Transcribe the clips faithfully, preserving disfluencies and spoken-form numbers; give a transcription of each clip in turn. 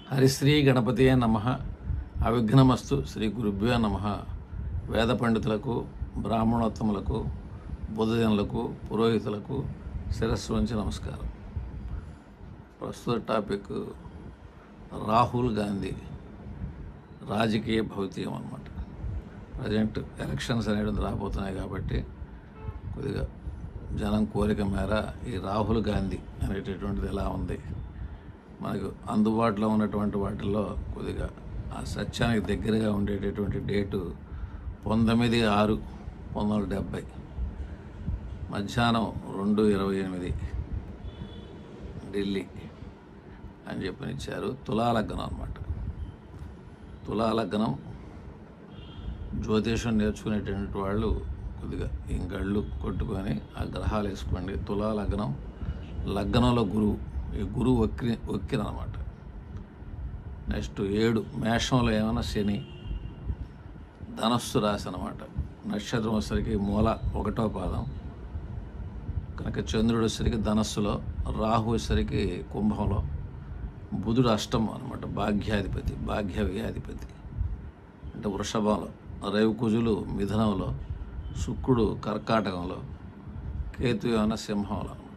హరిశ్రీ గణపతియే నమః. అవిఘ్నమస్తు. శ్రీ గురుభ్యో నమః. వేద పండితులకు, బ్రాహ్మణోత్తములకు, బుధజనులకు, పురోహితులకు శిరస్సు వంచి నమస్కారం. ప్రస్తుత టాపిక్ రాహుల్ గాంధీ రాజకీయ భౌతికం అన్నమాట. ప్రజెంట్ ఎలక్షన్స్ అనేవి రాబోతున్నాయి కాబట్టి కొద్దిగా జనం కోరిక మేర ఈ రాహుల్ గాంధీ అనేటటువంటిది ఎలా ఉంది, మనకు అందుబాటులో ఉన్నటువంటి వాటిల్లో కొద్దిగా ఆ సత్యానికి దగ్గరగా ఉండేటటువంటి డేటు పంతొమ్మిది ఆరు పంతొమ్మిది వందల డెబ్భై మధ్యాహ్నం రెండు ఇరవై ఎనిమిది ఢిల్లీ అని చెప్పనిచ్చారు. తులాలగ్నం అన్నమాట. తులాలగ్నం జ్యోతిషం నేర్చుకునేటువంటి వాళ్ళు కొద్దిగా ఇంకళ్ళు కొట్టుకొని ఆ గ్రహాలు వేసుకోండి. తులాలగ్నం, లగ్నంలో గురువు, ఈ గురువు వక్రి వక్కిరనమాట. నెక్స్ట్ ఏడు మేషంలో ఏమైనా శని, ధనస్సు రాశి అనమాట. నక్షత్రం వచ్చేసరికి మూల ఒకటో పాదం కనుక చంద్రుడు వచ్చేసరికి ధనస్సులో, రాహు వచ్చేసరికి కుంభంలో, బుధుడు అష్టమం అనమాట, భాగ్యాధిపతి, భాగ్య వ్యయాధిపతి అంటే వృషభంలో, రవి కుజులు మిథునంలో, శుక్రుడు కర్కాటకంలో, కేతు ఏమైనా సింహంలో అనమాట.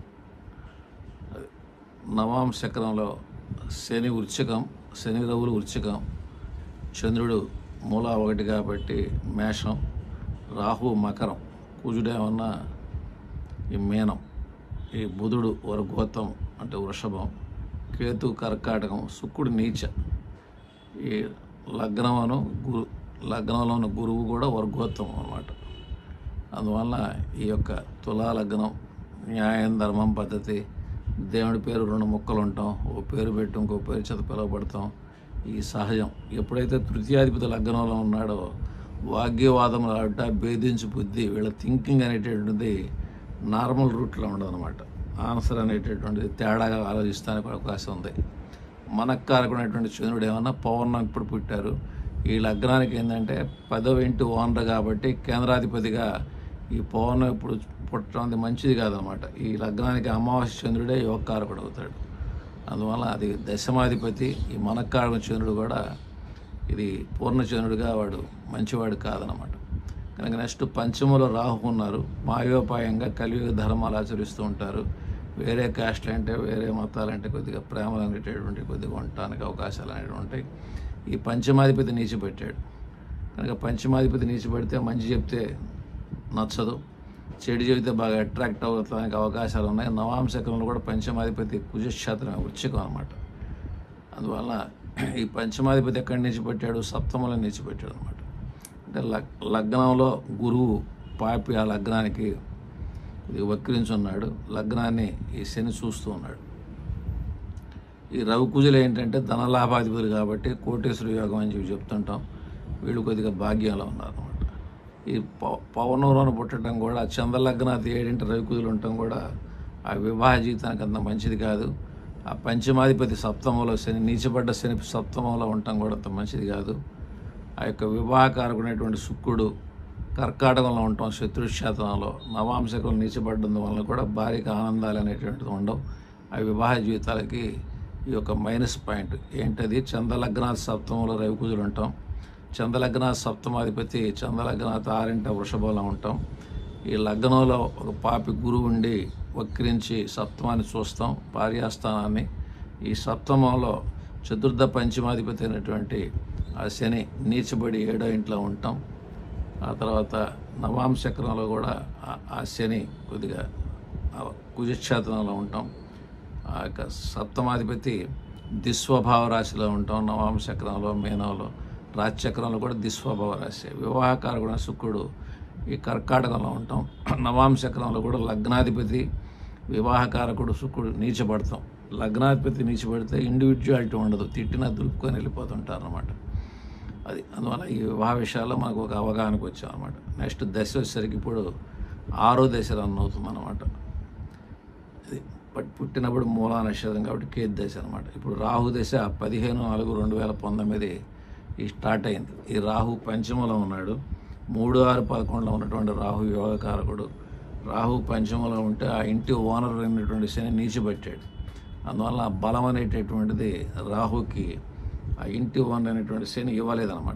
నవాం చక్రంలో శని వృశ్చికం, శని రవులు వృశ్చికం, చంద్రుడు మూల ఒకటి కాబట్టి మేషం, రాహు మకరం, కుజుడేమన్నా ఈ మీనం, ఈ బుధుడు వర్గోత్తం అంటే వృషభం, కేతు కర్కాటకం, శుక్రుడు నీచ. ఈ లగ్నమును గురు లగ్నంలో ఉన్న గురువు కూడా వర్గోత్తం అన్నమాట. అందువల్ల ఈ యొక్క తులా లగ్నం న్యాయం, ధర్మం, పద్ధతి, దేవుడి పేరు రెండు ముక్కలు ఉంటాం, ఓ పేరు పెట్టి ఇంకో పేరు చేత పిలువబడతాం, ఈ సహజం. ఎప్పుడైతే తృతీయాధిపతి లగ్నంలో ఉన్నాడో వాగ్యవాదం ఆట, భేదించు బుద్ధి, వీళ్ళ థింకింగ్ అనేటటువంటిది నార్మల్ రూట్లో ఉండదు అనమాట. ఆన్సర్ అనేటటువంటిది తేడాగా ఆలోచిస్తానికి అవకాశం ఉంది. మనక్కారకునేటువంటి చంద్రుడు ఏమన్నా పౌర్ణం ఇప్పుడు పుట్టారు. ఈ లగ్నానికి ఏంటంటే పదవ ఇంటి ఓనర్ కాబట్టి కేంద్రాధిపతిగా ఈ పౌర్ణం ఇప్పుడు పుట్టడం మంచిది కాదనమాట. ఈ లగ్నానికి అమావాస్య చంద్రుడే యోగకారకుడు అవుతాడు. అందువల్ల అది దశమాధిపతి. ఈ మనక్కారకుడు చంద్రుడు కూడా ఇది పూర్ణచంద్రుడిగా వాడు మంచివాడు కాదనమాట. కనుక నెక్స్ట్ పంచములో రాహు ఉన్నారు. మాయోపాయంగా కలియుగ ధర్మాలు ఆచరిస్తూ ఉంటారు. వేరే కాస్ట్లు అంటే, వేరే మతాలంటే కొద్దిగా ప్రేమలు అనేటటువంటి కొద్దిగా ఉండటానికి అవకాశాలు అనేవి ఉంటాయి. ఈ పంచమాధిపతి నీచిపెట్టాడు కనుక పంచమాధిపతి నీచిపెడితే మంచి చెప్తే నచ్చదు, చెడు చెబితే బాగా అట్రాక్ట్ అవ్వడానికి అవకాశాలు ఉన్నాయి. నవాంశకంలో కూడా పంచమాధిపతి కుజక్షేత్రం వృశ్చికం అనమాట. అందువల్ల ఈ పంచమాధిపతి ఎక్కడి నుంచి పెట్టాడు, సప్తమంలో నుంచి పెట్టాడు అనమాట. అంటే లగ్ లగ్నంలో గురువు పాపి ఆ లగ్నానికి వక్రించున్నాడు. లగ్నాన్ని ఈ శని చూస్తూ ఉన్నాడు. ఈ రవి కుజులు ఏంటంటే ధనలాభాధిపతులు కాబట్టి కోటేశ్వర యోగం అని చెప్పి చెప్తుంటాం. వీళ్ళు కొద్దిగా భాగ్యంలో ఉన్నారు అనమాట. ఈ ప పవనంలోన పుట్టడం కూడా చంద్రలగ్నాది ఏడింటి రవి కుజులు ఉండటం కూడా ఆ వివాహ జీవితానికి అంత మంచిది కాదు. ఆ పంచమాధిపతి సప్తమంలో శని, నీచబడ్డ శని సప్తమంలో ఉండటం కూడా అంత మంచిది కాదు. ఆ యొక్క వివాహకారకునేటువంటి శుక్రుడు కర్కాటకంలో ఉండటం శత్రుక్షేత్రంలో, నవాంశకం నీచబడ్డం వల్ల కూడా భార్యకి ఆనందాలు అనేటువంటిది ఉండవు. ఆ వివాహ జీవితాలకి ఈ యొక్క మైనస్ పాయింట్ ఏంటది, చంద్రలగ్నాథ్ సప్తమంలో రవి కుజులు ఉంటాం. చంద్రలగ్నాథ్ సప్తమాధిపతి చంద్రలగ్నాథ్ ఆరింట వృషభంలో ఉంటాం. ఈ లగ్నంలో ఒక పాపి గురువు ఉండి వక్రించి సప్తమాన్ని చూస్తాం, భార్యాస్థానాన్ని. ఈ సప్తమంలో చతుర్థ పంచమాధిపతి అయినటువంటి ఆ శని నీచబడి ఏడో ఇంట్లో ఉంటాం. ఆ తర్వాత నవాంశక్రంలో కూడా ఆ శని కొద్దిగా కుజక్షేత్రంలో ఉంటాం. ఆ యొక్క సప్తమాధిపతి దిస్వభావ రాశిలో ఉంటాం. నవాంశక్రంలో, మీనంలో, రాజచక్రంలో కూడా దిస్వభావ రాశి. వివాహకారకుడు శుక్రుడు ఈ కర్కాటకంలో ఉంటాం. నవాంశక్రంలో కూడా లగ్నాధిపతి వివాహకారకుడు శుక్రుడు నీచబడతాం. లగ్నాధిపతి నీచబడితే ఇండివిజువాలిటీ ఉండదు, తిట్టినా దులుపుకొని వెళ్ళిపోతుంటారు అన్నమాట. అది అందువల్ల ఈ వివాహ విషయాల్లో మనకు ఒక అవగాహనకు వచ్చాం అనమాట. నెక్స్ట్ దశ వచ్చేసరికి ఇప్పుడు ఆరో దశ రన్ అవుతుంది అనమాట. ఇది బట్ పుట్టినప్పుడు మూలా నక్షత్రం కాబట్టి కేతు దశ అనమాట. ఇప్పుడు రాహు దశ పదిహేను నాలుగు రెండు వేల పంతొమ్మిది ఈ స్టార్ట్ అయింది. ఈ రాహు పంచమంలో ఉన్నాడు. మూడు ఆరు పదకొండులో ఉన్నటువంటి రాహు యోగకారకుడు. రాహు పంచమంలో ఉంటే ఆ ఇంటి ఓనర్ అయినటువంటి శని నీచిపెట్టాడు. అందువల్ల బలం అనేటటువంటిది రాహుకి ఆ ఇంటి వన్ అనేటువంటి శని ఇవ్వలేదన్నమాట.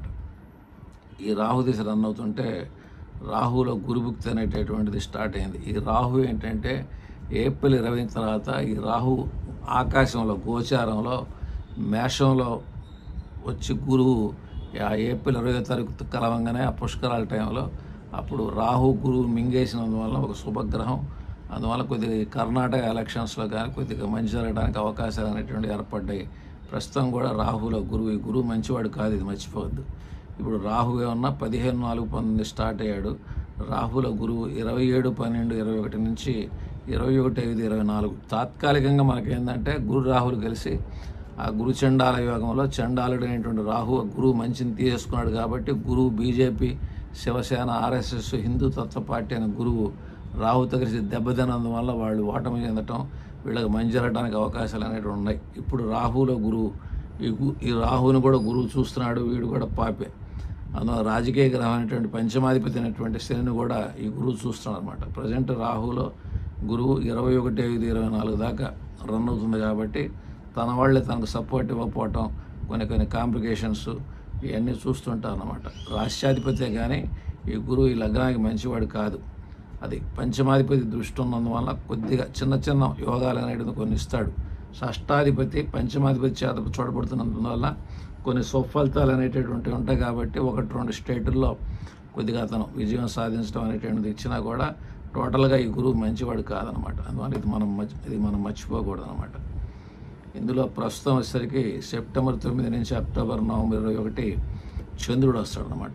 ఈ రాహు దిశ రన్ అవుతుంటే రాహులో గురుభుక్తి అనేటటువంటిది స్టార్ట్ అయింది. ఈ రాహు ఏంటంటే ఏప్రిల్ ఇరవై తర్వాత ఈ రాహు ఆకాశంలో గోచారంలో మేషంలో వచ్చి గురువు ఆ ఏప్రిల్ ఇరవై తారీఖు కలవంగానే ఆ పుష్కరాల టైంలో అప్పుడు రాహు గురువు మింగేసినందువల్ల ఒక శుభగ్రహం. అందువల్ల కొద్దిగా కర్ణాటక ఎలక్షన్స్లో కానీ కొద్దిగా మంచి జరగడానికి అవకాశాలు అనేటువంటి ఏర్పడ్డాయి. ప్రస్తుతం కూడా రాహులో గురువు ఈ గురువు మంచివాడు కాదు, ఇది మర్చిపోవద్దు. ఇప్పుడు రాహు ఏమన్నా పదిహేను నాలుగు పంతొమ్మిది స్టార్ట్ అయ్యాడు. రాహుల గురువు ఇరవై ఏడు పన్నెండు ఇరవై ఒకటి నుంచి ఇరవై ఒకటి ఐదు ఇరవై నాలుగు తాత్కాలికంగా మనకేంటంటే గురు రాహులు కలిసి ఆ గురు చండాల యోగంలో చండాలుడు అనేటువంటి రాహు గురువు మంచిని తీసేసుకున్నాడు కాబట్టి గురువు బీజేపీ శివసేన ఆర్ఎస్ఎస్ హిందూ తత్వ పార్టీ అనే గురువు రాహుతో కలిసి దెబ్బతిన్నందువల్ల వాళ్ళు ఓటమి చెందటం, వీళ్ళకి మంచి జరగడానికి అవకాశాలు అనేవి ఉన్నాయి. ఇప్పుడు రాహులో గురువు ఈ ఈ రాహుని కూడా గురువు చూస్తున్నాడు, వీడు కూడా పాపే. అందువల్ల రాజకీయ గ్రహం అనేటువంటి పంచమాధిపతి అయినటువంటి శనిని కూడా ఈ గురువు చూస్తున్నాడు అనమాట. ప్రజెంట్ రాహులో గురువు ఇరవై ఒకటి ఐదు ఇరవై నాలుగు దాకా రన్ అవుతుంది కాబట్టి తన వాళ్ళే తనకు సపోర్ట్ ఇవ్వకపోవటం, కొన్ని కొన్ని కాంప్లికేషన్స్ ఇవన్నీ చూస్తుంటారు అన్నమాట. రాష్ట్రాధిపతే కానీ ఈ గురువు ఈ లగ్నానికి మంచివాడు కాదు. అది పంచమాధిపతి దృష్టి ఉన్నందువల్ల కొద్దిగా చిన్న చిన్న యోగాలు అనేటివి కొన్ని ఇస్తాడు. షష్టాధిపతి పంచమాధిపతి చేత చూడబడుతున్నందువల్ల కొన్ని సుఫలితాలు అనేటటువంటివి ఉంటాయి కాబట్టి ఒకటి రెండు స్టేటుల్లో కొద్దిగా అతను విజయం సాధించడం అనేటువంటిది ఇచ్చినా కూడా టోటల్గా ఈ గురువు మంచివాడు కాదనమాట. అందువల్ల ఇది మనం ఇది మనం మర్చిపోకూడదు అనమాట. ఇందులో ప్రస్తుతం వచ్చేసరికి సెప్టెంబర్ తొమ్మిది నుంచి అక్టోబర్ నవంబర్ ఇరవై ఒకటి చంద్రుడు వస్తాడు అనమాట.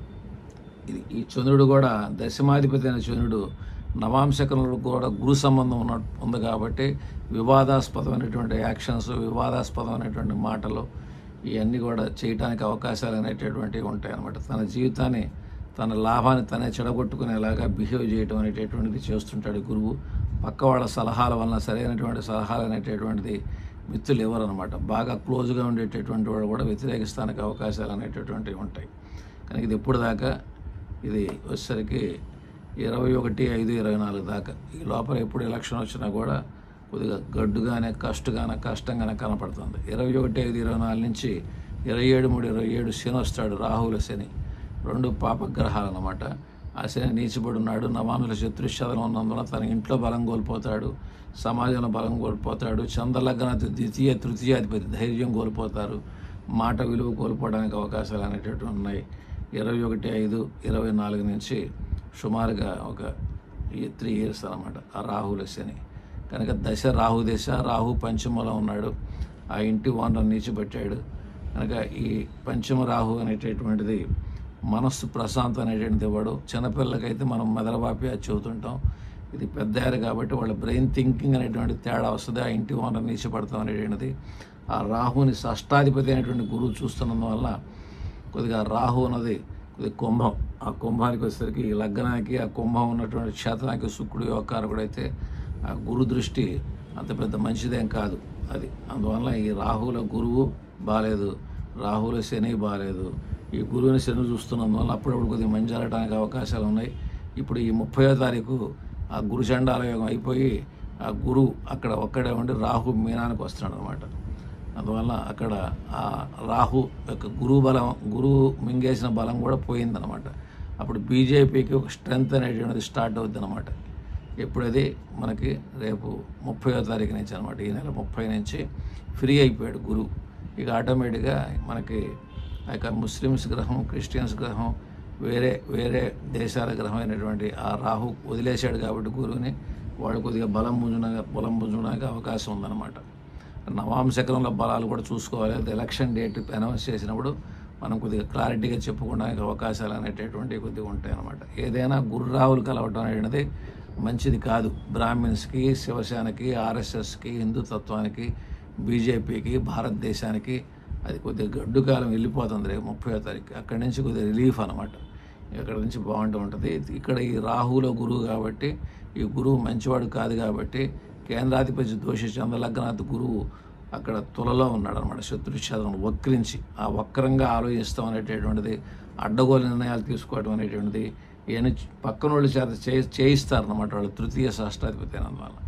ఇది ఈ చంద్రుడు కూడా దశమాధిపతి అయిన చంద్రుడు నవాంశకరణుడు కూడా గురు సంబంధం ఉన్న ఉంది కాబట్టి వివాదాస్పదమైనటువంటి యాక్షన్స్, వివాదాస్పదమైనటువంటి మాటలు ఇవన్నీ కూడా చేయడానికి అవకాశాలు అనేటటువంటివి ఉంటాయి అన్నమాట. తన జీవితాన్ని తన లాభాన్ని తనే చెడగొట్టుకునేలాగా బిహేవ్ చేయడం అనేటటువంటిది చేస్తుంటాడు గురువు. పక్క వాళ్ళ సలహాల వలన సరైనటువంటి సలహాలు అనేటటువంటిది మిత్రులు ఎవరు అనమాట. బాగా క్లోజ్గా ఉండేటటువంటి వాడు కూడా వ్యతిరేకిస్తానికి అవకాశాలు అనేటటువంటివి ఉంటాయి. కానీ ఇది ఎప్పుడు దాకా ఇది వచ్చేసరికి ఇరవై ఒకటి ఐదు ఇరవై నాలుగు దాకా ఈ లోపల ఎప్పుడు ఎలక్షన్ వచ్చినా కూడా కొద్దిగా గడ్డుగానే కష్టగానే కష్టంగానే కనపడుతుంది. ఇరవై ఒకటి ఐదు ఇరవై నాలుగు నుంచి ఇరవై ఏడు మూడు ఇరవై ఏడు శని వస్తాడు. రాహుల శని రెండు పాపగ్రహాలు అన్నమాట. ఆ శని నీచిబడి ఉన్నాడు. నవాంశ శత్రుశతనం ఉన్నందున తన ఇంట్లో బలం కోల్పోతాడు, సమాజంలో బలం కోల్పోతాడు. చంద్రలగ్నాతి ద్వితీయ తృతీయాధిపతి ధైర్యం కోల్పోతారు, మాట విలువ కోల్పోవడానికి అవకాశాలు అనేటటువంటి ఉన్నాయి. ఇరవై ఒకటి ఐదు ఇరవై నాలుగు నుంచి సుమారుగా ఒక త్రీ ఇయర్స్ అనమాట ఆ రాహుల శని. కనుక దశ రాహు దశ, రాహు పంచమలో ఉన్నాడు, ఆ ఇంటి ఓనర్ నీచిపెట్టాడు. కనుక ఈ పంచమ రాహు అనేటటువంటిది మనస్సు ప్రశాంతం అనేటువంటిది ఇవ్వడు. చిన్నపిల్లలకైతే మనం మెదలవాపి అది చెబుతుంటాం. ఇది పెద్దయ్యారు కాబట్టి వాళ్ళ బ్రెయిన్ థింకింగ్ అనేటువంటి తేడా వస్తుంది. ఆ ఇంటి ఓనర్ నీచిపడతాం అనేటువంటిది ఆ రాహుని షష్టాధిపతి అయినటువంటి గురువు చూస్తున్నందువల్ల కొద్దిగా రాహు అన్నది కొద్దిగా కుంభం. ఆ కుంభానికి వచ్చేసరికి ఈ లగ్నానికి ఆ కుంభం ఉన్నటువంటి క్షేత్రానికి శుక్రుడు యోగకారకుడు అయితే ఆ గురు దృష్టి అంత పెద్ద మంచిదేం కాదు అది. అందువల్ల ఈ రాహుల గురువు బాగాలేదు, రాహుల శని బాగాలేదు. ఈ గురువుని శని చూస్తున్నందువల్ల అప్పుడప్పుడు కొద్దిగా మంచి జరగడానికి అవకాశాలు ఉన్నాయి. ఇప్పుడు ఈ ముప్పయో తారీఖు ఆ గురు చండాల యోగం అయిపోయి ఆ గురువు అక్కడ ఒక్కడే ఉండి రాహు మీనానికి వస్తున్నాడు అనమాట. అందువల్ల అక్కడ ఆ రాహు యొక్క గురువు బలం, గురువు మింగేసిన బలం కూడా పోయిందనమాట. అప్పుడు బీజేపీకి ఒక స్ట్రెంగ్త్ అనేటువంటిది స్టార్ట్ అవుద్ది అనమాట. ఎప్పుడది మనకి రేపు ముప్పయో తారీఖు నుంచి అనమాట, ఈ నెల ముప్పై నుంచి ఫ్రీ అయిపోయాడు గురువు. ఇక ఆటోమేటిక్గా మనకి ఆ యొక్క ముస్లిమ్స్ గ్రహం, క్రిస్టియన్స్ గ్రహం, వేరే వేరే దేశాల గ్రహం అయినటువంటి ఆ రాహు వదిలేశాడు కాబట్టి గురువుని వాడు కొద్దిగా బలం పుంజడానికి బలం పుంజడానికి అవకాశం ఉందన్నమాట. నవాంశకరంలో బలాలు కూడా చూసుకోవాలి. అది ఎలక్షన్ డేట్ అనౌన్స్ చేసినప్పుడు మనం కొద్దిగా క్లారిటీగా చెప్పుకోవడానికి అవకాశాలు అనేటటువంటివి కొద్దిగా ఉంటాయి అన్నమాట. ఏదైనా గురు రాహులు కలవటం అనేది మంచిది కాదు. బ్రాహ్మిన్స్కి, శివసేనకి, ఆర్ఎస్ఎస్కి, హిందుతత్వానికి, బీజేపీకి, భారతదేశానికి అది కొద్దిగా గడ్డు కాలం వెళ్ళిపోతుంది రేపు ముప్పై తారీఖు. అక్కడి నుంచి కొద్దిగా రిలీఫ్ అనమాట. ఇక్కడ నుంచి బాగుంటూ ఉంటుంది. ఇక్కడ ఈ రాహులో గురువు కాబట్టి ఈ గురువు మంచివాడు కాదు కాబట్టి కేంద్రాధిపతి దోషి చంద్రలగ్నాథ్ గురువు అక్కడ తులలో ఉన్నాడు అనమాట. శత్రుశతనం వక్రించి ఆ వక్రంగా ఆలోచిస్తాం అనేటటువంటిది, అడ్డగోలు నిర్ణయాలు తీసుకోవడం అనేటువంటిది ఇవన్నీ పక్కన వాళ్ళు చేత చే చేయిస్తారనమాట వాళ్ళు తృతీయ షష్టాధిపతి అయినందువల్ల.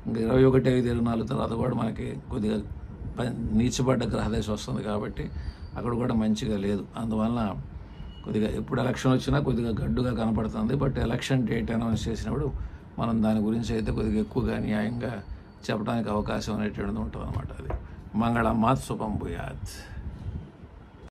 ఇంకా ఇరవై ఒకటి ఐదు ఇరవై నాలుగు తర్వాత కూడా మనకి కొద్దిగా నీచబడ్డ గ్రహదశ వస్తుంది కాబట్టి అక్కడ కూడా మంచిగా లేదు. అందువలన కొద్దిగా ఎప్పుడు ఎలక్షన్ వచ్చినా కొద్దిగా గడ్డుగా కనపడుతుంది. బట్ ఎలక్షన్ డేట్ అనౌన్స్ చేసినప్పుడు మనం దాని గురించి అయితే కొద్దిగా ఎక్కువగా న్యాయంగా చెప్పడానికి అవకాశం అనేటువంటిది ఉంటుంది అన్నమాట. అది మంగళ మాత్ శుభం భూయాత్.